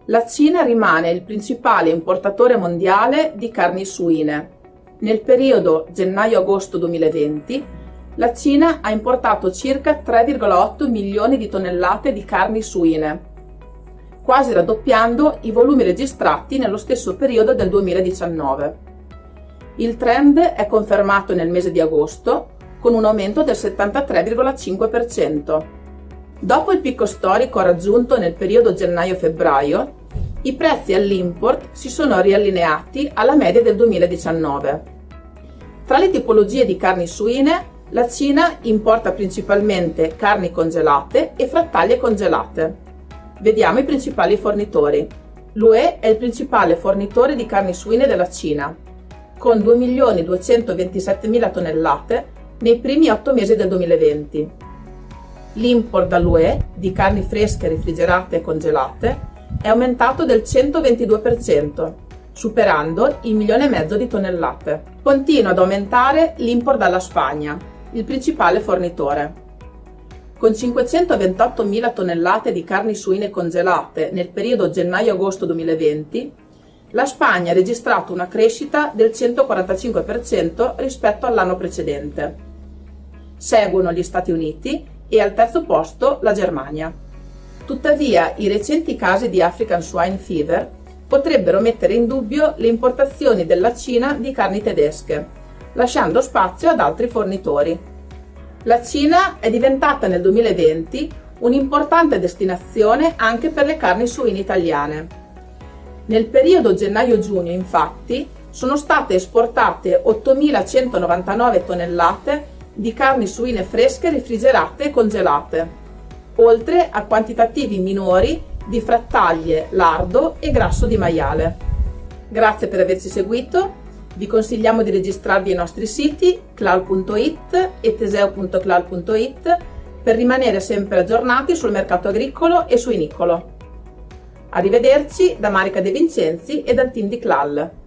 La Cina rimane il principale importatore mondiale di carni suine. Nel periodo gennaio-agosto 2020, la Cina ha importato circa 3,8 milioni di tonnellate di carni suine, quasi raddoppiando i volumi registrati nello stesso periodo del 2019. Il trend è confermato nel mese di agosto con un aumento del 73,5%. Dopo il picco storico raggiunto nel periodo gennaio-febbraio, i prezzi all'import si sono riallineati alla media del 2019. Tra le tipologie di carni suine, la Cina importa principalmente carni congelate e frattaglie congelate. Vediamo i principali fornitori. L'UE è il principale fornitore di carni suine della Cina, con 2.227.000 tonnellate nei primi 8 mesi del 2020. L'import dall'UE di carni fresche, refrigerate e congelate è aumentato del 122%, superando il 1,5 milioni di tonnellate. Continua ad aumentare l'import dalla Spagna, il principale fornitore. Con 528.000 tonnellate di carni suine congelate nel periodo gennaio-agosto 2020, la Spagna ha registrato una crescita del 145% rispetto all'anno precedente. Seguono gli Stati Uniti e al terzo posto la Germania. Tuttavia, i recenti casi di African Swine Fever potrebbero mettere in dubbio le importazioni della Cina di carni tedesche, lasciando spazio ad altri fornitori. La Cina è diventata nel 2020 un'importante destinazione anche per le carni suine italiane. Nel periodo gennaio-giugno, infatti, sono state esportate 8.199 tonnellate di carni suine fresche, refrigerate e congelate, oltre a quantitativi minori di frattaglie, lardo e grasso di maiale. Grazie per averci seguito, vi consigliamo di registrarvi ai nostri siti clal.it e teseo.clal.it per rimanere sempre aggiornati sul mercato agricolo e suinicolo. Arrivederci da Marica De Vincenzi e dal team di Clal.